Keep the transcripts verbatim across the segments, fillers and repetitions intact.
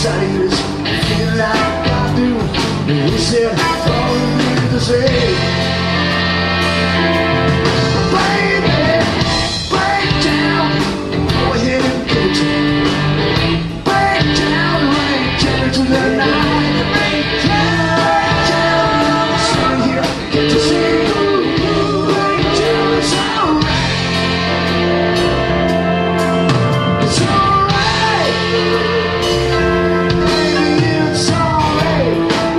inside of you is feeling like I do. And we said all we needed to say, baby, break down, go ahead and give it to me. Break down, honey, take me to the night. Break down, break down, sitting here, get to see you. Break down, it's alright. It's alright, baby, it's alright.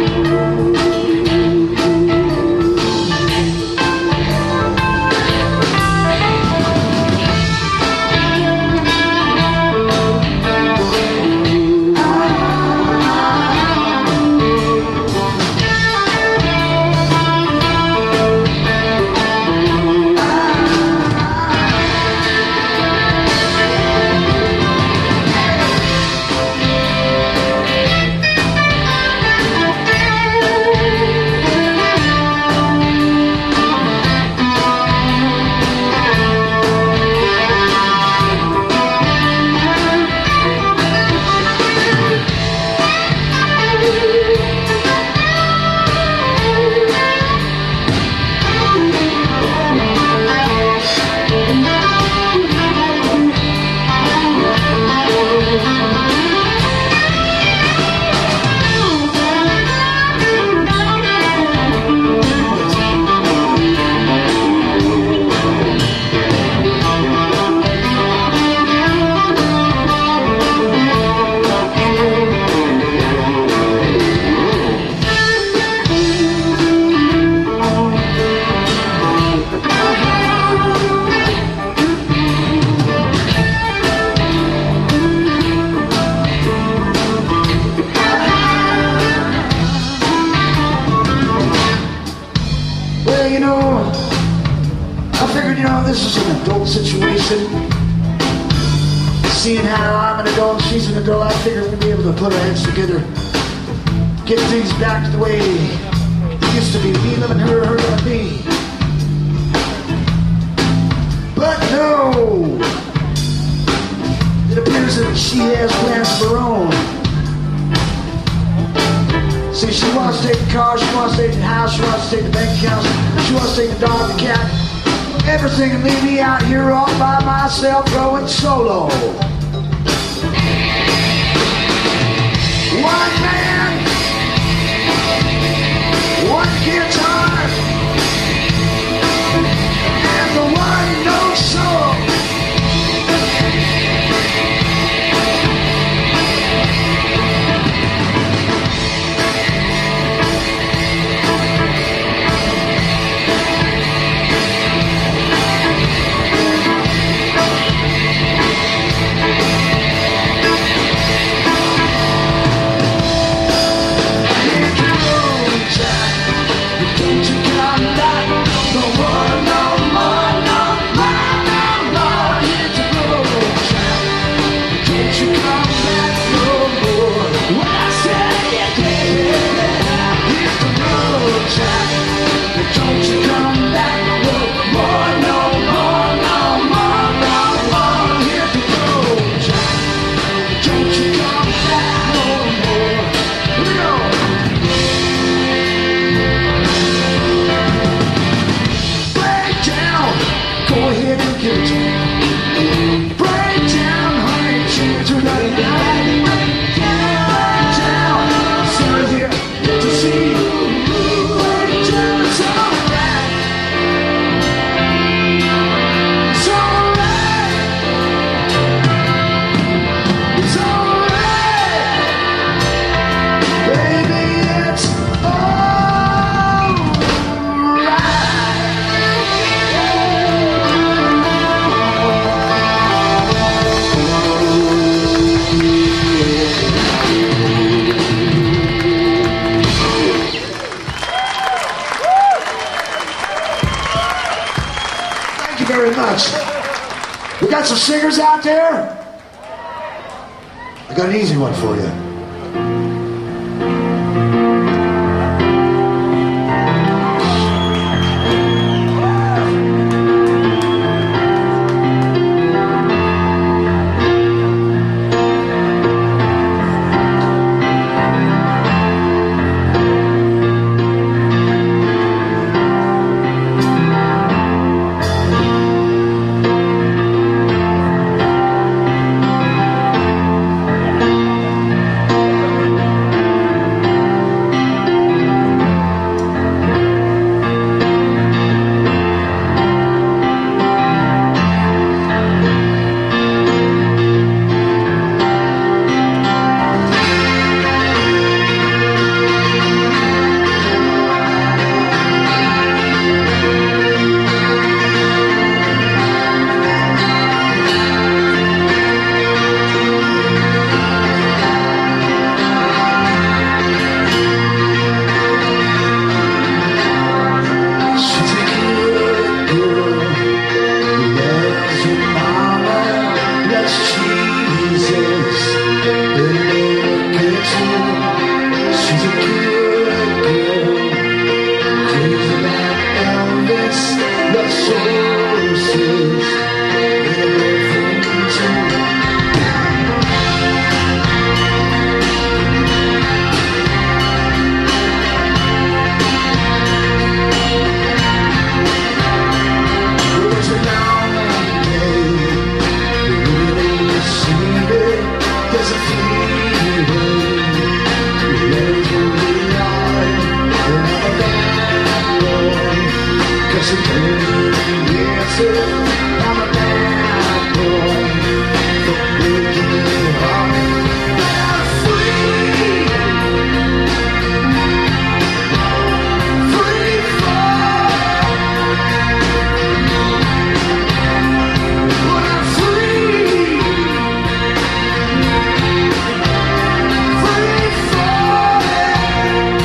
Well, you know, I figured, you know, this is an adult situation. Seeing how I'm an adult, she's an adult, I figured we'd be able to put our heads together, get things back to the way it used to be, me loving her, her loving me. But no, it appears that she has plans of her own. See, she wants to take the car, she wants to take the house, she wants to take the bank accounts, she wants to take the dog, the cat, everything, and leave me out here all by myself going solo. One man, one guitar, and the one no soul. We got some singers out there? I got an easy one for you. She's a good girl, crazy about Elvis, love sources, and everything too. There's a long day, you really receive it. There's a feeling, you never really are. You're not a bad boy, 'cause you can't answer. I'm a bad boy, for breaking your heart. But I'm free, free fall. But I'm free, free falling.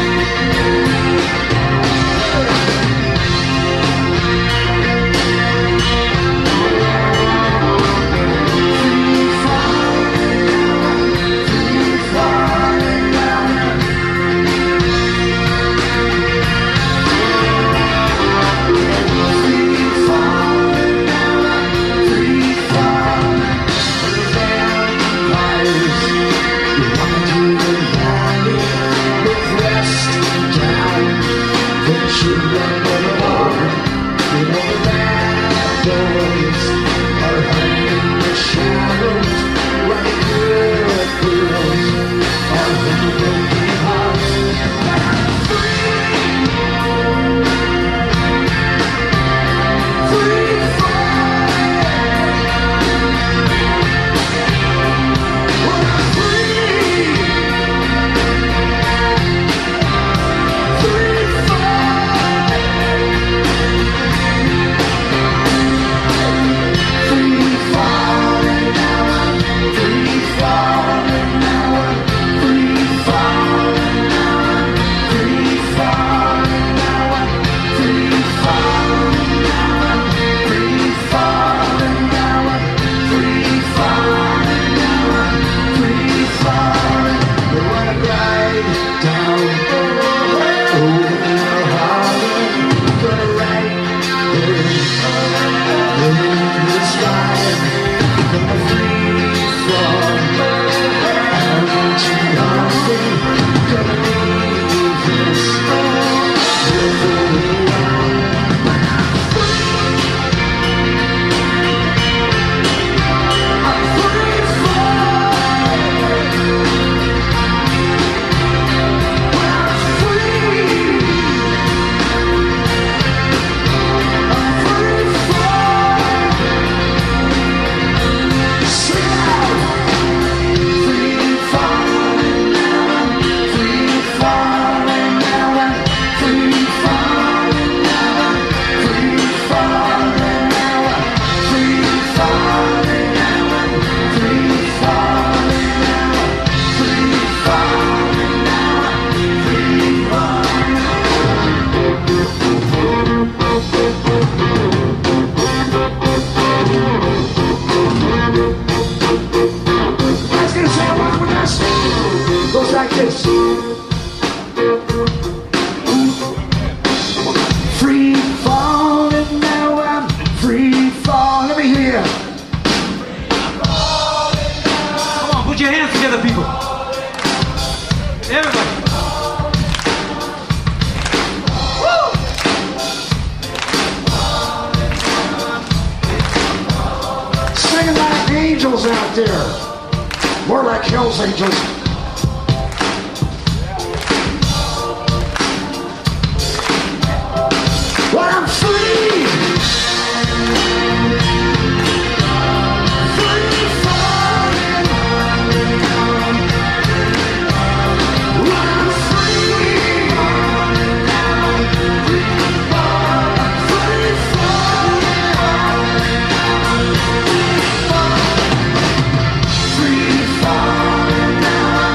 Goes like this. Free falling, now I'm free falling. Let me hear you. Come on, put your hands together, people. Everybody. Woo! Singing like angels out there. More like Hell's Angels. Well, I'm free. Free falling. Well, I'm free. Free falling. Free falling. Free falling now.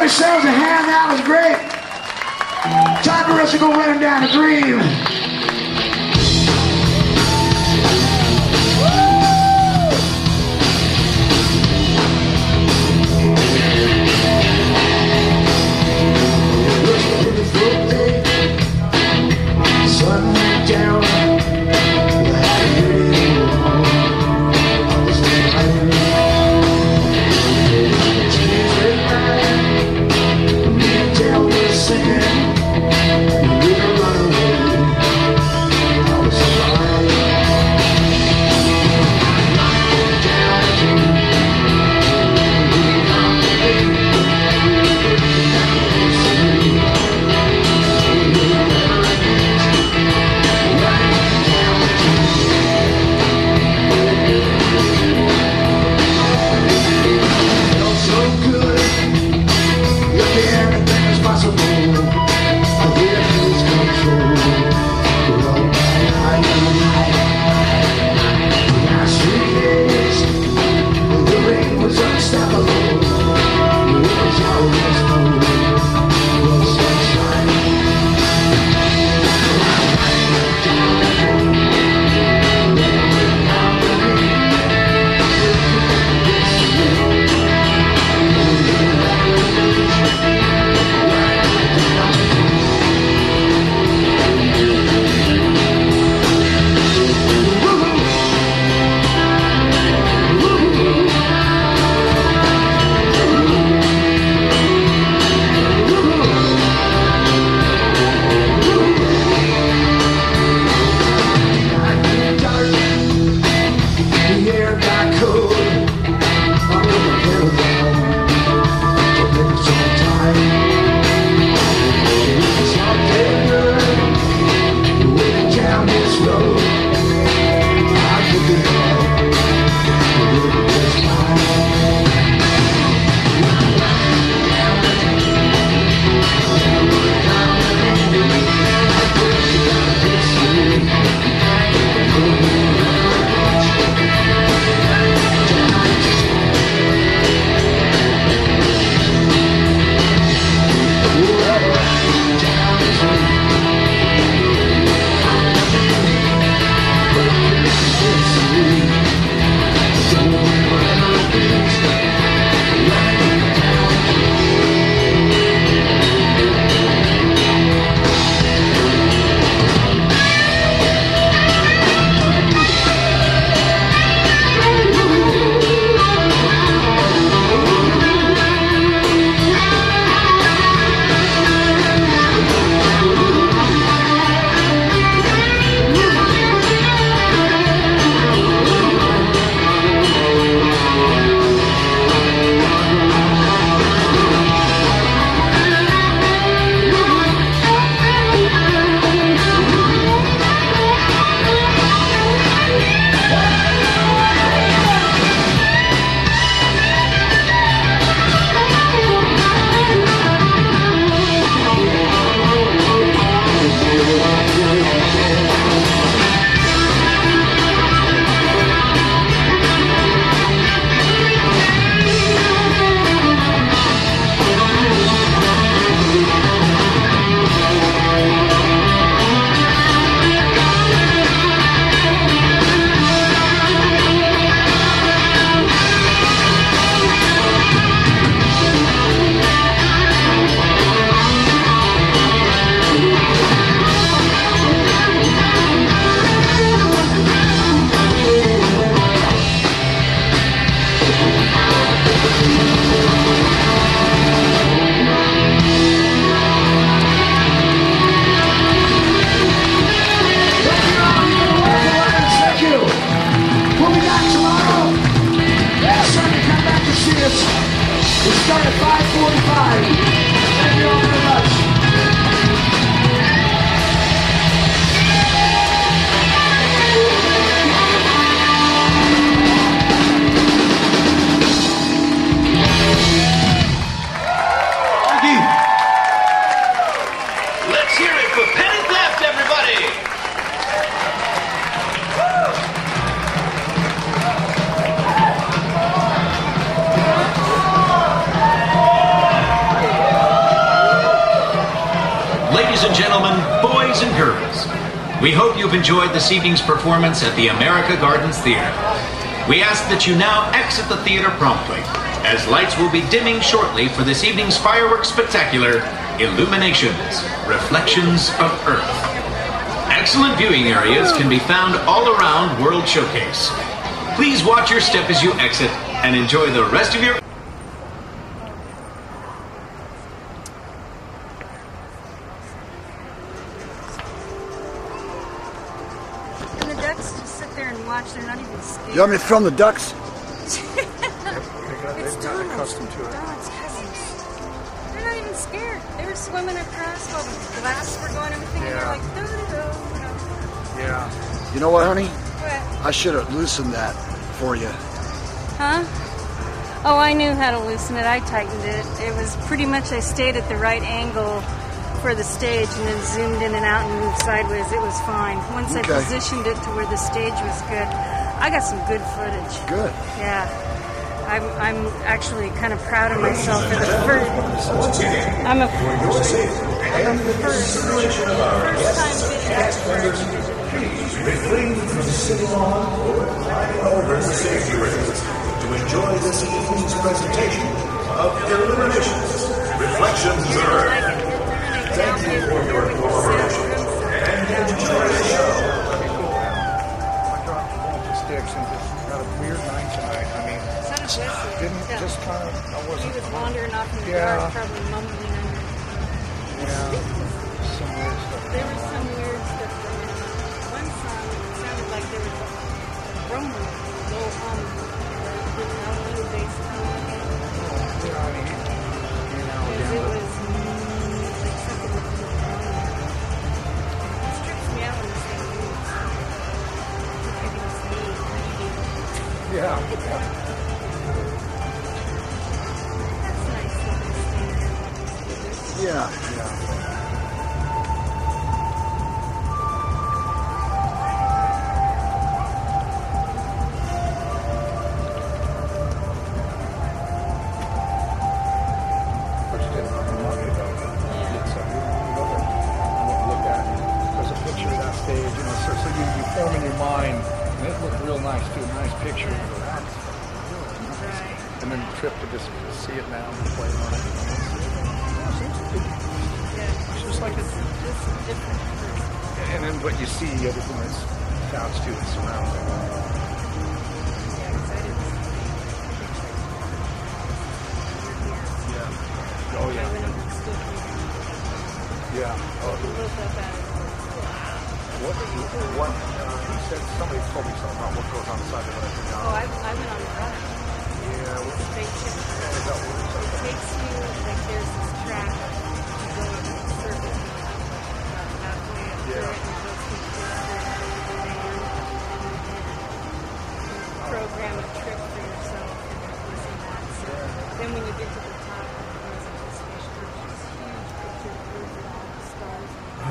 yourselves a hand. That was great. Time for us to go running down the green. Sun went down. Ladies and gentlemen, boys and girls, we hope you've enjoyed this evening's performance at the America Gardens Theater. We ask that you now exit the theater promptly, as lights will be dimming shortly for this evening's fireworks spectacular, Illuminations, Reflections of Earth. Excellent viewing areas can be found all around World Showcase. Please watch your step as you exit and enjoy the rest of your... And the ducks just sit there and watch. They're not even scared. You want me to film the ducks? It's Donald's, Donald's cousins. They're not even scared. They were swimming across while the glasses were going and everything, Yeah. and they're like, doo-doo-doo. Yeah. You know what, honey? What? I should have loosened that for you. Huh? Oh, I knew how to loosen it. I tightened it. It was pretty much, I stayed at the right angle for the stage and then zoomed in and out and moved sideways. It was fine. Once Okay. I positioned it to where the stage was good, I got some good footage. Good. Yeah. I'm, I'm actually kind of proud of myself for the first. I'm a, I'm a first, first time video. Refrain from sitting on or climbing over the safety rails to enjoy this evening's presentation of Illuminations, Reflections of Earth. Thank you for your cooperation and enjoy the show. I dropped a bunch of sticks and just got a weird night tonight. I mean, didn't Yeah. just kind of, I He wasn't. was wandering off in the Yeah. dark, probably mumbling under. Yeah, some weird stuff. There was some weird stuff going on. One song it sounded like there was a rumble, a low hum, with a little bass drum in it. You know, I mean, you know, Because it yeah. was mm, like something that was going on. It trips me out when this thing moves. Maybe it's me reading. Yeah, yeah. That's nice looking thing. Yeah. Yeah. First did it a month ago. Did some, you go there and look at it. There's a picture of that stage, you know, so, so you, you form in your mind, and it looked real nice too, nice picture. You go, "Wow, this is really nice." Right. And then the trip to just see it now and play on it. Yeah. It's just like it's, Just a different person. and then what you see, everything that's attached to it, surrounding. Yeah, 'cause I didn't see the picture. Yeah. Oh I yeah. went up and stood here. Yeah. Oh, Looked up at it. what? What? Uh, he said somebody told me something about what goes on the side of it. Oh, I, I went on the run. Yeah. What, Straight ship. is that what It takes you, like, there's this track to go up the circuit, about halfway up through it, and it goes through the district, and you program a trip for yourself, and this and that. So then when you get to the top, there's a station with this huge picture of Earth and all the stars.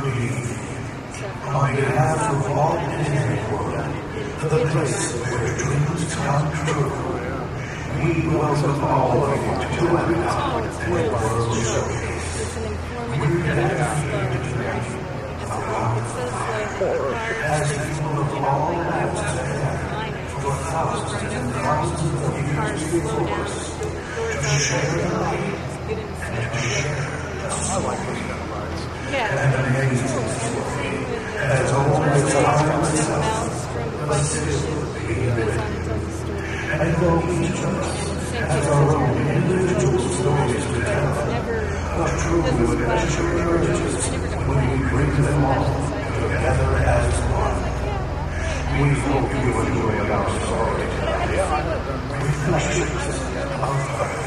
On behalf of all Disneyworld, the place where dreams come true, we welcome all of you to Epcot World Showcase. It's an informative thing. It's slow. It's so slow. As people of all aspects for thousands and thousands of years before us, to share life Get in the seat. I like those kind of rides. Yeah. and amazing story has always found itself a simply and though each of us has our own individual stories to tell, but truly adventure emerges when we bring them all together as one. We hope you enjoy our story tonight. Reflections of Earth.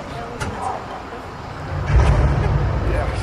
Yes.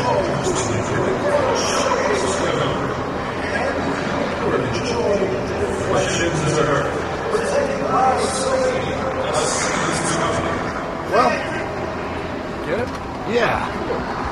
Well, Get it? yeah.